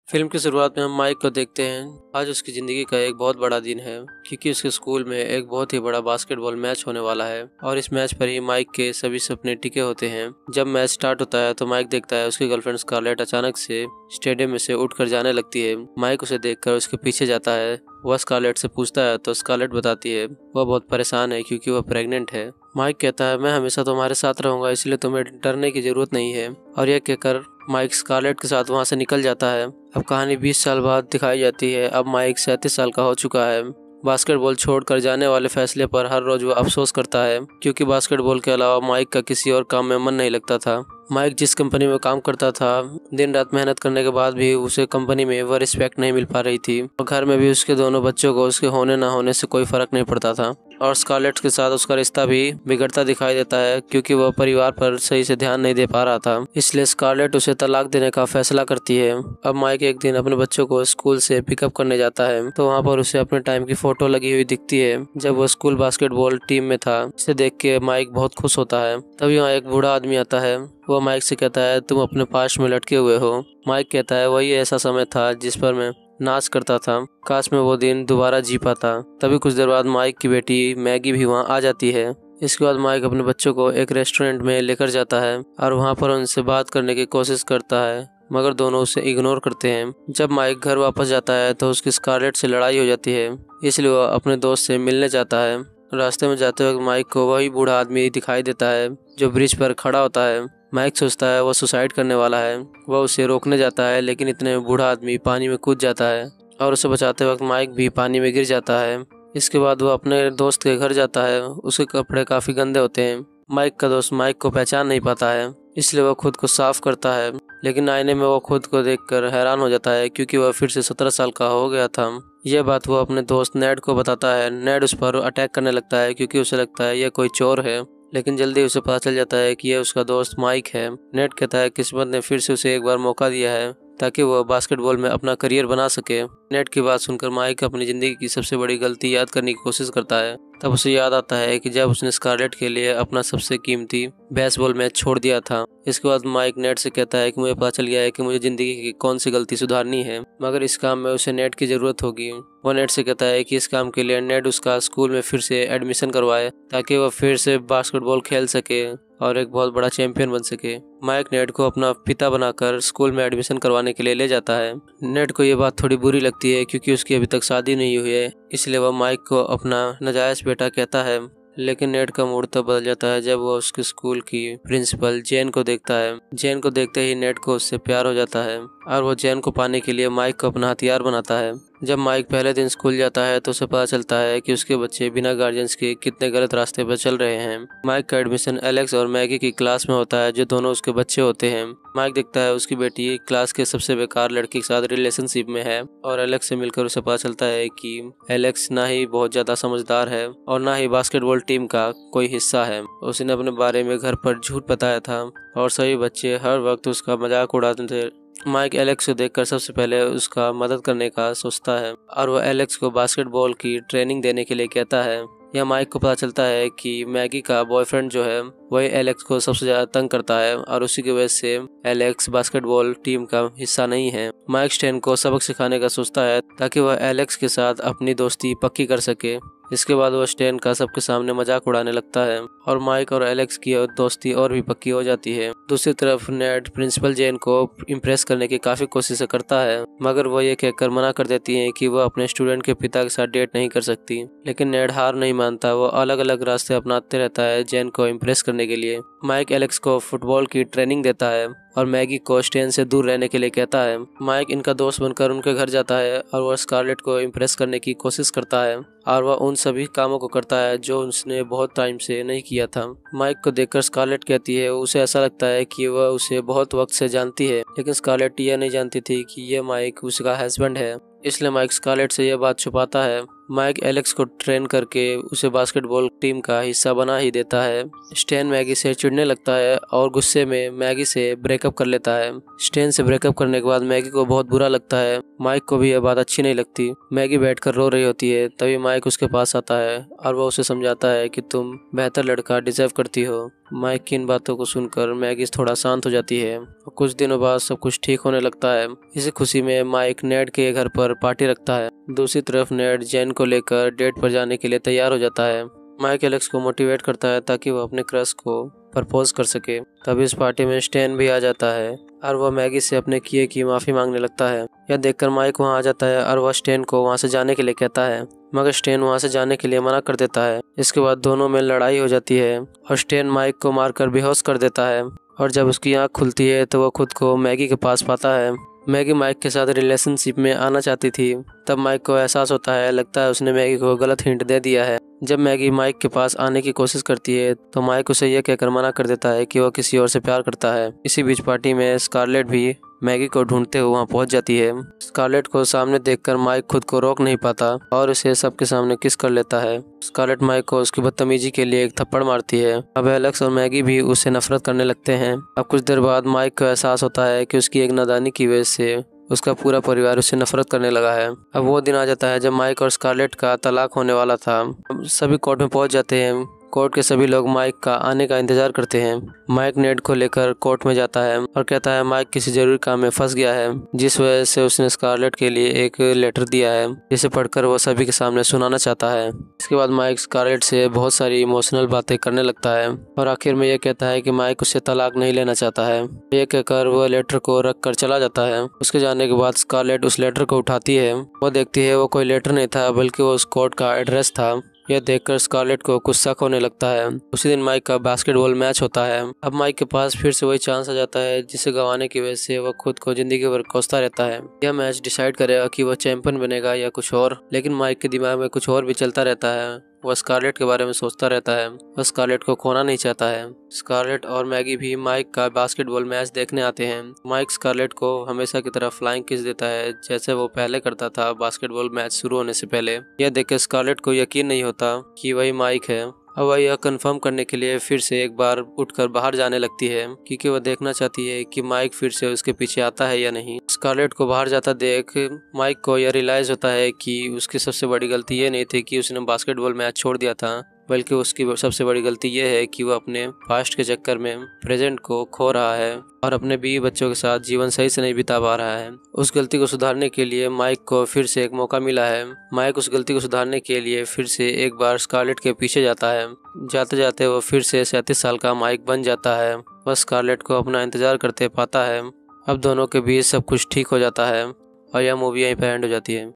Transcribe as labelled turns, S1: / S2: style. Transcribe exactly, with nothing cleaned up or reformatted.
S1: Film की शुरुआत में हम माइक को देखते हैं। आज उसकी ज़िंदगी का एक बहुत बड़ा दिन है क्योंकि उसके स्कूल में एक बहुत ही बड़ा बास्केटबॉल मैच होने वाला है और इस मैच पर ही माइक के सभी सपने टिके होते हैं। जब मैच स्टार्ट होता है तो माइक देखता है उसकी गर्लफ्रेंड स्कारलेट अचानक से स्टेडियम में से उठकर जाने लगती है। माइक उसे देखकर उसके पीछे जाता है। वह स्कारलेट से पूछता है तो स्कारलेट बताती है वह बहुत परेशान है क्योंकि वह प्रेग्नेंट है। माइक कहता है मैं हमेशा तुम्हारे साथ रहूंगा, इसलिए तुम्हें डरने की जरूरत नहीं है। और यह कहकर माइक स्कारलेट के साथ वहां से निकल जाता है। अब कहानी बीस साल बाद दिखाई जाती है। अब माइक सैंतीस साल का हो चुका है। बास्केटबॉल छोड़कर जाने वाले फैसले पर हर रोज वह अफसोस करता है क्योंकि बास्केटबॉल के अलावा माइक का किसी और काम में मन नहीं लगता था। माइक जिस कंपनी में काम करता था, दिन रात मेहनत करने के बाद भी उसे कंपनी में वह रिस्पेक्ट नहीं मिल पा रही थी और घर में भी उसके दोनों बच्चों को उसके होने ना होने से कोई फर्क नहीं पड़ता था। और स्कारलेट के साथ उसका रिश्ता भी बिगड़ता दिखाई देता है क्योंकि वह परिवार पर सही से ध्यान नहीं दे पा रहा था। इसलिए स्कारलेट उसे तलाक देने का फैसला करती है। अब माइक एक दिन अपने बच्चों को स्कूल से पिकअप करने जाता है तो वहाँ पर उसे अपने टाइम की फोटो लगी हुई दिखती है जब वो स्कूल बास्केटबॉल टीम में था। इसे देख के माइक बहुत खुश होता है। तभी वहाँ एक बूढ़ा आदमी आता है। वह माइक से कहता है तुम अपने पास में लटके हुए हो। माइक कहता है वही ऐसा समय था जिस पर मैं नाच करता था, काश मैं वो दिन दोबारा जी पाता। तभी कुछ देर बाद माइक की बेटी मैगी भी वहाँ आ जाती है। इसके बाद माइक अपने बच्चों को एक रेस्टोरेंट में लेकर जाता है और वहाँ पर उनसे बात करने की कोशिश करता है मगर दोनों उसे इग्नोर करते हैं। जब माइक घर वापस जाता है तो उसकी स्कारलेट से लड़ाई हो जाती है, इसलिए वह अपने दोस्त से मिलने जाता है। रास्ते में जाते वक्त माइक को वही बूढ़ा आदमी दिखाई देता है जो ब्रिज पर खड़ा होता है। माइक सोचता है वह सुसाइड करने वाला है। वह उसे रोकने जाता है लेकिन इतने में बूढ़ा आदमी पानी में कूद जाता है और उसे बचाते वक्त माइक भी पानी में गिर जाता है। इसके बाद वह अपने दोस्त के घर जाता है। उसके कपड़े काफ़ी गंदे होते हैं। माइक का दोस्त माइक को पहचान नहीं पाता है, इसलिए वह खुद को साफ करता है लेकिन आईने में वह खुद को देखकर हैरान हो जाता है क्योंकि वह फिर से सत्रह साल का हो गया था। यह बात वह अपने दोस्त नेड को बताता है। नेड उस पर अटैक करने लगता है क्योंकि उसे लगता है यह कोई चोर है, लेकिन जल्दी उसे पता चल जाता है कि यह उसका दोस्त माइक है। नेड कहता है किस्मत ने फिर से उसे एक बार मौका दिया है ताकि वह बास्केटबॉल में अपना करियर बना सके। नेड की बात सुनकर माइक अपनी ज़िंदगी की सबसे बड़ी गलती याद करने की कोशिश करता है। तब उसे याद आता है कि जब उसने स्कारलेट के लिए अपना सबसे कीमती बेसबॉल मैच छोड़ दिया था। इसके बाद माइक नेड से कहता है कि मुझे पता चल गया है कि मुझे ज़िंदगी की कौन सी गलती सुधारनी है, मगर इस काम में उसे नेड की ज़रूरत होगी। वह नेड से कहता है कि इस काम के लिए नेड उसका स्कूल में फिर से एडमिशन करवाए ताकि वह फिर से बास्केटबॉल खेल सके और एक बहुत बड़ा चैंपियन बन सके। माइक नेड को अपना पिता बनाकर स्कूल में एडमिशन करवाने के लिए ले जाता है। नेड को ये बात थोड़ी बुरी लगती है क्योंकि उसकी अभी तक शादी नहीं हुई है, इसलिए वह माइक को अपना नाजायज बेटा कहता है। लेकिन नेड का मूड तब बदल जाता है जब वो उसके स्कूल की प्रिंसिपल जेन को देखता है। जेन को देखते ही नेड को उससे प्यार हो जाता है और वो जेन को पाने के लिए माइक को अपना हथियार बनाता है। जब माइक पहले दिन स्कूल जाता है तो उसे पता चलता है कि उसके बच्चे बिना गार्जियंस के कितने गलत रास्ते पर चल रहे हैं। माइक का एडमिशन एलेक्स और मैगी की क्लास में होता है जो दोनों उसके बच्चे होते हैं। माइक देखता है उसकी बेटी क्लास के सबसे बेकार लड़की के साथ रिलेशनशिप में है और एलेक्स से मिलकर उसे पता चलता है कि एलेक्स ना ही बहुत ज़्यादा समझदार है और ना ही बास्केटबॉल टीम का कोई हिस्सा है। उसने अपने बारे में घर पर झूठ बताया था और सभी बच्चे हर वक्त उसका मजाक उड़ाते थे। माइक एलेक्स को देखकर सबसे पहले उसका मदद करने का सोचता है और वह एलेक्स को बास्केटबॉल की ट्रेनिंग देने के लिए कहता है। यह माइक को पता चलता है कि मैगी का बॉयफ्रेंड जो है वही एलेक्स को सबसे ज़्यादा तंग करता है और उसी की वजह से एलेक्स बास्केटबॉल टीम का हिस्सा नहीं है। माइक स्टेन को सबक सिखाने का सोचता है ताकि वह एलेक्स के साथ अपनी दोस्ती पक्की कर सके। इसके बाद वह स्टेन का सबके सामने मजाक उड़ाने लगता है और माइक और एलेक्स की दोस्ती और भी पक्की हो जाती है। दूसरी तरफ नेड प्रिंसिपल जेन को इम्प्रेस करने की काफ़ी कोशिश करता है मगर वो ये कहकर मना कर देती है कि वह अपने स्टूडेंट के पिता के साथ डेट नहीं कर सकती। लेकिन नेड हार नहीं मानता। वो अलग अलग रास्ते अपनाते रहता है जेन को इम्प्रेस करने के लिए। माइक एलेक्स को फुटबॉल की ट्रेनिंग देता है और मैगी को स्टेन से दूर रहने के लिए कहता है। माइक इनका दोस्त बनकर उनके घर जाता है और वह स्कारलेट को इम्प्रेस करने की कोशिश करता है और वह उन सभी कामों को करता है जो उसने बहुत टाइम से नहीं किया था। माइक को देखकर स्कारलेट कहती है उसे ऐसा लगता है कि वह उसे बहुत वक्त से जानती है, लेकिन स्कारलेट यह नहीं जानती थी कि यह माइक उसका हस्बैंड है। इसलिए माइक स्कारलेट से यह बात छुपाता है माइक एलेक्स को ट्रेन करके उसे बास्केटबॉल टीम का हिस्सा बना ही देता है। स्टैन मैगी से चिढ़ने लगता है और गुस्से में मैगी से ब्रेकअप कर लेता है। स्टैन से ब्रेकअप करने के बाद मैगी को बहुत बुरा लगता है। माइक को भी यह बात अच्छी नहीं लगती। मैगी बैठकर रो रही होती है, तभी माइक उसके पास आता है और वह उसे समझाता है कि तुम बेहतर लड़का डिजर्व करती हो। माइक की इन बातों को सुनकर मैगी थोड़ा शांत हो जाती है और कुछ दिनों बाद सब कुछ ठीक होने लगता है। इसी खुशी में माइक नेड के घर पर पार्टी रखता है। दूसरी तरफ नेड जेन को लेकर डेट पर जाने के लिए तैयार हो जाता है। माइक एलेक्स को मोटिवेट करता है ताकि वह अपने क्रश को प्रपोज कर सके। तभी इस पार्टी में स्टैन भी आ जाता है और वह मैगी से अपने किए की माफ़ी मांगने लगता है। यह देखकर माइक वहां आ जाता है और वह स्टैन को वहां से जाने के लिए कहता है, मगर स्टैन वहां से जाने के लिए मना कर देता है। इसके बाद दोनों में लड़ाई हो जाती है और स्टैन माइक को मारकर बेहोश कर देता है और जब उसकी आँख खुलती है तो वह खुद को मैगी के पास पाता है। मैगी माइक के साथ रिलेशनशिप में आना चाहती थी। तब माइक को एहसास होता है, लगता है उसने मैगी को गलत हिंट दे दिया है। जब मैगी माइक के पास आने की कोशिश करती है तो माइक उसे यह कहकर मना कर देता है कि वह किसी और से प्यार करता है। इसी बीच पार्टी में स्कारलेट भी मैगी को ढूंढते हुए वहां पहुंच जाती है। स्कारलेट को सामने देखकर माइक खुद को रोक नहीं पाता और उसे सबके सामने किस कर लेता है। स्कारलेट माइक को उसकी बदतमीजी के लिए एक थप्पड़ मारती है। अब एलेक्स और मैगी भी उससे नफरत करने लगते हैं। अब कुछ देर बाद माइक को एहसास होता है कि उसकी एक नादानी की वजह से उसका पूरा परिवार उससे नफरत करने लगा है। अब वो दिन आ जाता है जब माइक और स्कारलेट का तलाक होने वाला था। सभी कोर्ट में पहुंच जाते हैं। कोर्ट के सभी लोग माइक का आने का इंतजार करते हैं। माइक नेड को लेकर कोर्ट में जाता है और कहता है माइक किसी जरूरी काम में फंस गया है, जिस वजह से उसने स्कारलेट के लिए एक लेटर दिया है जिसे पढ़कर वो सभी के सामने सुनाना चाहता है। इसके बाद माइक स्कारलेट से बहुत सारी इमोशनल बातें करने लगता है और आखिर में यह कहता है कि माइक उससे तलाक नहीं लेना चाहता है। यह कहकर वह लेटर को रख कर चला जाता है। उसके जाने के बाद स्कारलेट उस लेटर को उठाती है। वो देखती है वो कोई लेटर नहीं था बल्कि वो उस कोर्ट का एड्रेस था। यह देखकर स्कारलेट को कुछ शक होने लगता है। उसी दिन माइक का बास्केटबॉल मैच होता है। अब माइक के पास फिर से वही चांस आ जाता है जिसे गंवाने की वजह से वह खुद को जिंदगी भर कोसता रहता है। यह मैच डिसाइड करेगा कि वह चैंपियन बनेगा या कुछ और, लेकिन माइक के दिमाग में कुछ और भी चलता रहता है। वह स्कारलेट के बारे में सोचता रहता है। वह स्कारलेट को खोना नहीं चाहता है। स्कारलेट और मैगी भी माइक का बास्केटबॉल मैच देखने आते हैं। माइक स्कारलेट को हमेशा की तरह फ्लाइंग किस देता है जैसे वो पहले करता था बास्केटबॉल मैच शुरू होने से पहले। यह देखकर स्कारलेट को यकीन नहीं होता कि वही माइक है। अब वह यह कंफर्म करने के लिए फिर से एक बार उठकर बाहर जाने लगती है क्योंकि वह देखना चाहती है कि माइक फिर से उसके पीछे आता है या नहीं। स्कारलेट को बाहर जाता देख माइक को यह रियलाइज होता है कि उसकी सबसे बड़ी गलती ये नहीं थी कि उसने बास्केटबॉल मैच छोड़ दिया था, बल्कि उसकी सबसे बड़ी गलती यह है कि वह अपने पास्ट के चक्कर में प्रेजेंट को खो रहा है और अपने बीवी बच्चों के साथ जीवन सही से नहीं बिता पा रहा है। उस गलती को सुधारने के लिए माइक को फिर से एक मौका मिला है। माइक उस गलती को सुधारने के लिए फिर से एक बार स्कारलेट के पीछे जाता है। जाते जाते वो फिर से सैंतीस साल का माइक बन जाता है। वह स्कारलेट को अपना इंतजार करते पाता है। अब दोनों के बीच सब कुछ ठीक हो जाता है और यह मूवी यहीं पर एंड हो जाती है।